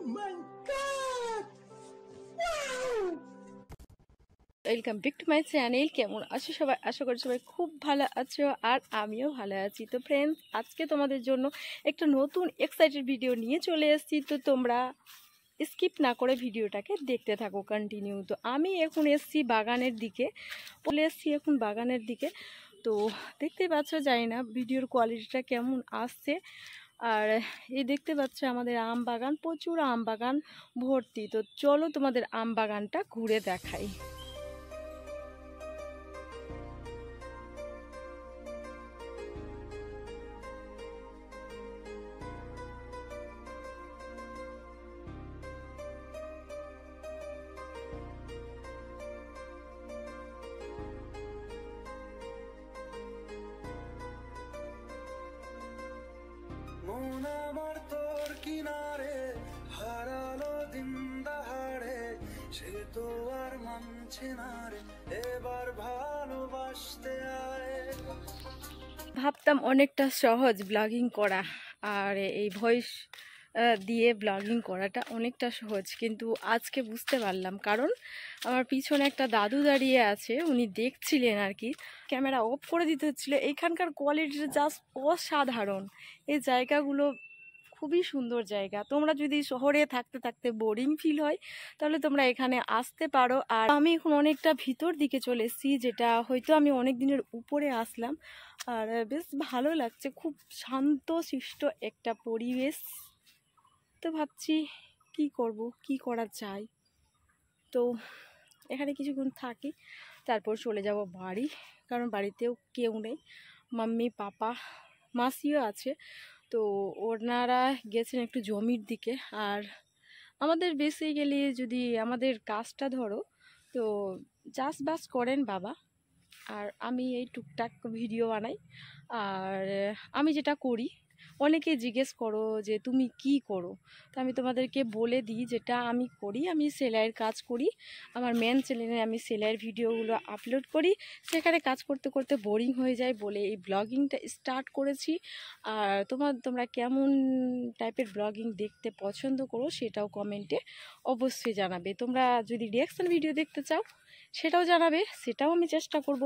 my god! Wow! Welcome back to my channel. কেমন আছো সবাই? আশা করি সবাই খুব ভালো আছো আর আমিও ভালো আছি। তো ফ্রেন্ডস, আজকে তোমাদের জন্য একটা নতুন এক্সাইটেড ভিডিও নিয়ে চলে এসেছি। তো তোমরা স্কিপ না করে ভিডিওটাকে দেখতে থাকো কন্টিনিউ। তো আমি এখন এসেছি বাগানের দিকে, চলে এসেছি এখন বাগানের দিকে। তো দেখতেই পাচ্ছ, জানি না ভিডিওর কোয়ালিটিটা কেমন আসছে। আর এই দেখতে পাচ্ছ আমাদের আম বাগান, প্রচুর আম বাগান ভর্তি। তো চলো তোমাদের আম বাগানটা ঘুরে দেখাই। মন আমার তোর কিনারে হারালো দিন দাহাড়ে, সে তো আর মানছে না রে, এবার ভালোবাসতে আয়। ভাবতাম অনেকটা সহজ ব্লগিং করা, আর এই ভয়েস দিয়ে ব্লগিং করাটা অনেকটা সহজ, কিন্তু আজকে বুঝতে পারলাম। কারণ আমার পিছনে একটা দাদু দাঁড়িয়ে আছে, উনি দেখছিলেন আর কি। ক্যামেরা অফ করে দিতে হচ্ছিল। এইখানকার কোয়ালিটিটা জাস্ট অসাধারণ। এই জায়গাগুলো খুবই সুন্দর জায়গা। তোমরা যদি শহরে থাকতে থাকতে বোরিং ফিল হয়, তাহলে তোমরা এখানে আসতে পারো। আর আমি এখন অনেকটা ভিতর দিকে চলে এসেছি, যেটা হয়তো আমি অনেক দিনের উপরে আসলাম। আর বেশ ভালো লাগছে, খুব শান্ত শিষ্ট একটা পরিবেশ। তো ভাবছি কি করব, কি করা যায়। তো এখানে কিছুক্ষণ থাকি, তারপর চলে যাব বাড়ি। কারণ বাড়িতেও কেউ নেই, মাম্মি পাপা মাসিও আছে। তো ওনারা গেছেন একটু জমির দিকে। আর আমাদের বেসিক্যালি যদি আমাদের কাজটা ধরো, তো চাষবাস করেন বাবা, আর আমি এই টুকটাক ভিডিও বানাই। আর আমি যেটা করি, অনেকে জিজ্ঞেস করো যে তুমি কি করো, তো আমি তোমাদেরকে বলে দিই যেটা আমি করি। আমি সেলাইয়ের কাজ করি, আমার মেন চ্যানেলে আমি সেলাইয়ের ভিডিওগুলো আপলোড করি। সেখানে কাজ করতে করতে বোরিং হয়ে যায় বলে এই ব্লগিংটা স্টার্ট করেছি। আর তোমরা কেমন টাইপের ব্লগিং দেখতে পছন্দ করো সেটাও কমেন্টে অবশ্যই জানাবে। তোমরা যদি রিঅ্যাকশন ভিডিও দেখতে চাও সেটাও জানাবে, সেটাও আমি চেষ্টা করব।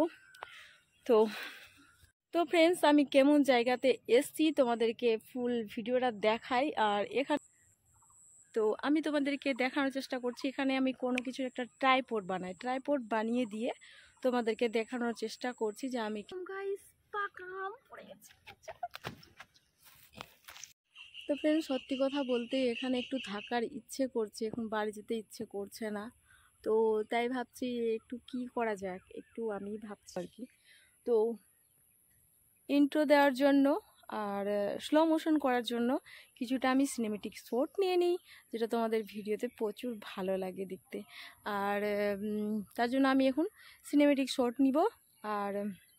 তো ফ্রেন্ডস, আমি কেমন জায়গাতে এসছি তোমাদেরকে ফুল ভিডিওটা দেখাই। আর এখানে তো আমি তোমাদেরকে দেখানোর চেষ্টা করছি, এখানে আমি কোনো কিছু একটা ট্রাইপড বানাই, ট্রাইপড বানিয়ে দিয়ে তোমাদেরকে দেখানোর চেষ্টা করছি যে আমি তো ফ্রেন্ডস, সত্যি কথা বলতে এখানে একটু থাকার ইচ্ছে করছে, এখন বাড়ি যেতে ইচ্ছে করছে না। তো তাই ভাবছি একটু কি করা যাক, একটু আমি ভাবছি আর কি। তো ইন্ট্রো দেওয়ার জন্য আর স্লো মোশন করার জন্য কিছুটা আমি সিনেমেটিক শট নিয়ে নিই, যেটা তোমাদের ভিডিওতে প্রচুর ভালো লাগে দেখতে। আর তার জন্য আমি এখন সিনেমেটিক শট নিব আর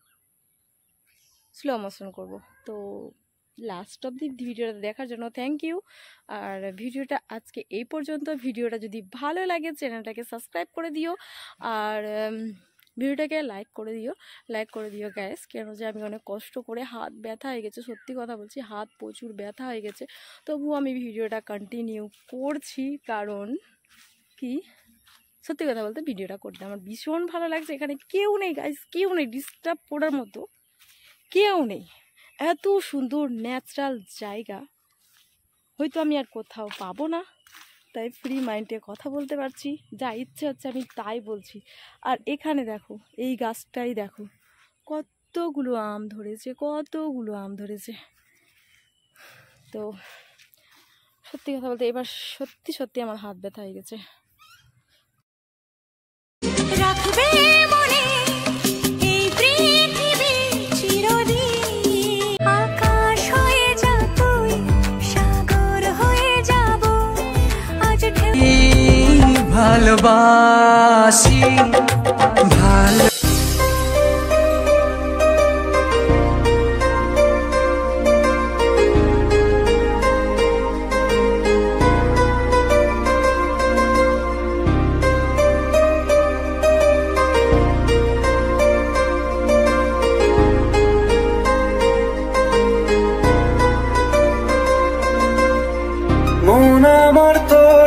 স্লো মোশন করব। তো লাস্ট অব দি ভিডিওটা দেখার জন্য থ্যাংক ইউ। আর ভিডিওটা আজকে এই পর্যন্ত। ভিডিওটা যদি ভালো লাগে চ্যানেলটাকে সাবস্ক্রাইব করে দিও, আর ভিডিওটাকে লাইক করে দিও গ্যাস। কেন যে আমি অনেক কষ্ট করে, হাত ব্যথা হয়ে গেছে, সত্যি কথা বলছি, হাত প্রচুর ব্যথা হয়ে গেছে, তবুও আমি ভিডিওটা কন্টিনিউ করছি। কারণ কি, সত্যি কথা বলতে ভিডিওটা করতে আমার ভীষণ ভালো লাগছে। এখানে কেউ নেই গাইস, কেউ নেই, ডিস্টার্ব করার মতো কেউ নেই। এত সুন্দর ন্যাচারাল জায়গা হয়তো আমি আর কোথাও পাবো না, তাই ফ্রি মাইন্ডে কথা বলতে পারছি, যা ইচ্ছে হচ্ছে আমি তাই বলছি। আর এখানে দেখো, এই গাছটাই দেখো কতগুলো আম ধরেছে। তো সত্যি কথা বলতে এবার সত্যি আমার হাত ব্যথা হয়ে গেছে। ভালোবাসি ভালো মন আমার তোর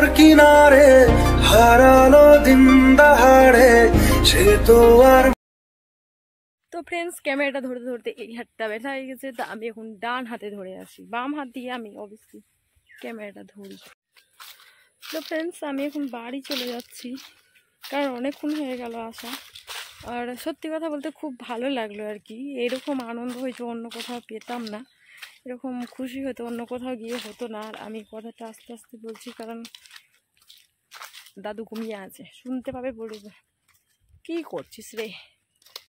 তো আর তো ফ্রেন্ডস, ক্যামেরাটা ধরতে ধরতে এই হাতটা ব্যথা হয়ে গেছে, তো আমি এখন ডান হাতে ধরে আছি, বাম হাত দিয়ে আমি অবশ্যই ক্যামেরাটা ধরি। তো ফ্রেন্ডস, আমি এখন বাড়ি চলে যাচ্ছি, কারণ অনেকক্ষণ হয়ে গেল আসা। আর সত্যি কথা বলতে খুব ভালো লাগলো আর কি। এরকম আনন্দ হয়তো অন্য কোথাও পেতাম না, এরকম খুশি হয়তো অন্য কোথাও গিয়ে হতো না। আর আমি কথাটা আস্তে আস্তে বলছি, কারণ দাদু ঘুমিয়ে আছে, শুনতে পাবে, বলবে কী করছিস রে।